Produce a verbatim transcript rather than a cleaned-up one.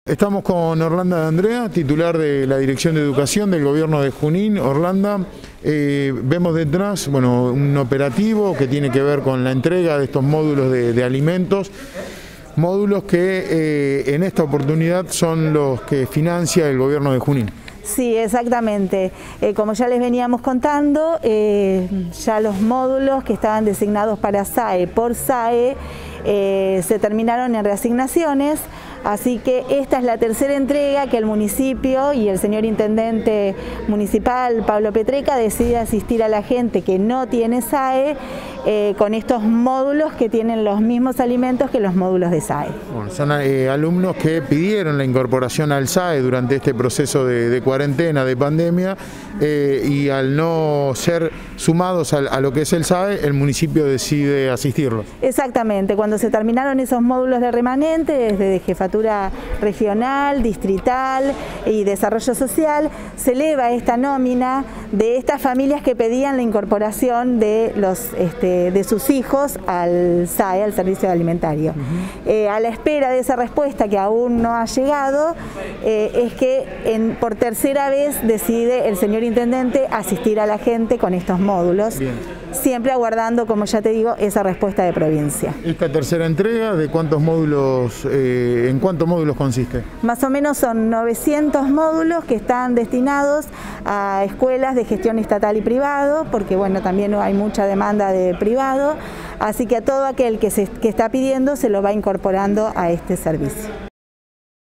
Estamos con Orlanda de Andrea, titular de la Dirección de Educación del Gobierno de Junín. Orlanda, eh, vemos detrás bueno, un operativo que tiene que ver con la entrega de estos módulos de, de alimentos, módulos que eh, en esta oportunidad son los que financia el Gobierno de Junín. Sí, exactamente. Eh, como ya les veníamos contando, eh, ya los módulos que estaban designados para S A E por S A E eh, se terminaron en reasignaciones, así que esta es la tercera entrega que el municipio y el señor intendente municipal, Pablo Petreca, decide asistir a la gente que no tiene S A E eh, con estos módulos que tienen los mismos alimentos que los módulos de S A E. Bueno, son eh, alumnos que pidieron la incorporación al S A E durante este proceso de, de cuarentena, de pandemia, eh, y al no ser sumados a, a lo que es el S A E, el municipio decide asistirlos. Exactamente, cuando se terminaron esos módulos de remanente, desde jefatura regional, distrital y desarrollo social, se eleva esta nómina de estas familias que pedían la incorporación de, los, este, de sus hijos al S A E, al servicio alimentario. Uh-huh. eh, a la espera de esa respuesta que aún no ha llegado, eh, es que en, por tercera vez decide el señor intendente asistir a la gente con estos módulos. Bien. Siempre aguardando, como ya te digo, esa respuesta de provincia. ¿Esta tercera entrega de cuántos módulos, eh, en cuántos módulos consiste? Más o menos son novecientos módulos que están destinados a escuelas de gestión estatal y privado, porque bueno, también hay mucha demanda de privado, así que a todo aquel que, se, que está pidiendo se lo va incorporando a este servicio.